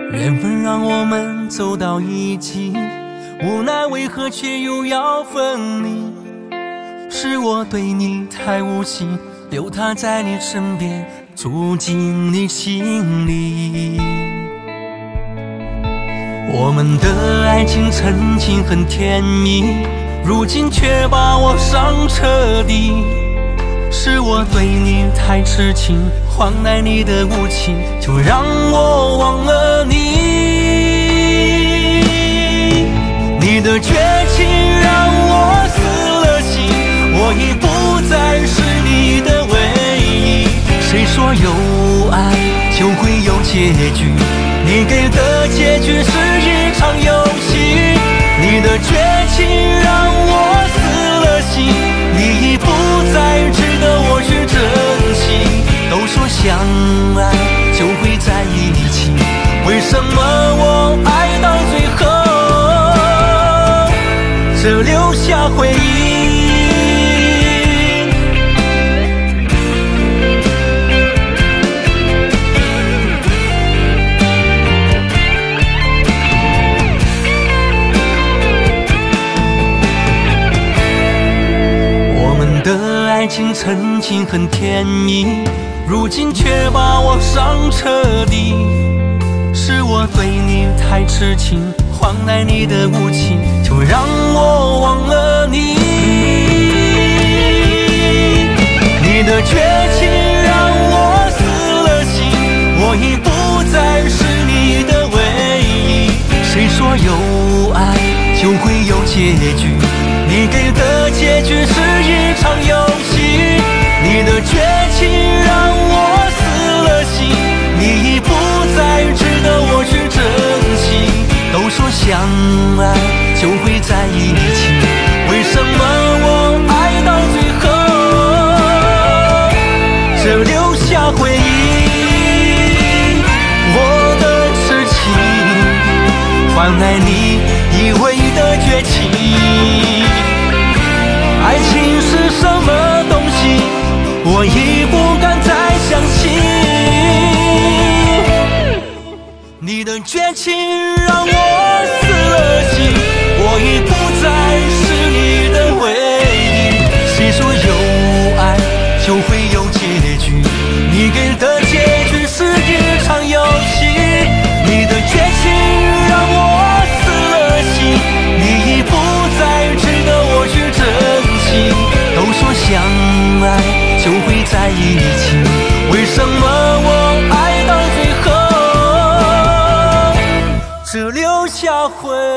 缘分让我们走到一起，无奈为何却又要分离？是我对你太无情，留他在你身边，住进你心里。我们的爱情曾经很甜蜜，如今却把我伤彻底。是我对你太痴情，换来你的无情，就让我忘了你。你的绝情让我死了心，我已不再是你的唯一。谁说有爱就会有结局？你给的结局是一场游戏。你的绝情让我死了心，你已不再值得我去珍惜。都说相爱就会在一起，为什么我爱到最后只留下回忆？爱情曾经很甜蜜，如今却把我伤彻底。是我对你太痴情，换来你的无情，就让我忘了你。你的绝情让我死了心，我已不再是你的唯一。谁说有爱就会有结局？你给的结局是一场游戏。你的绝情让我死了心，你已不再值得我去珍惜。都说相爱就会在一起，为什么我爱到最后只留下回忆？我的痴情换来你以为的绝情。爱情是什么东西？我已不敢再相信。你的绝情让我死了心，我已不再是你的唯一。谁说有爱就会有结局？你给的结局是一场游戏。你的绝情让我死了心，你已不再值得我去珍惜。都说相爱就会在一起，为什么我爱到最后只留下回忆？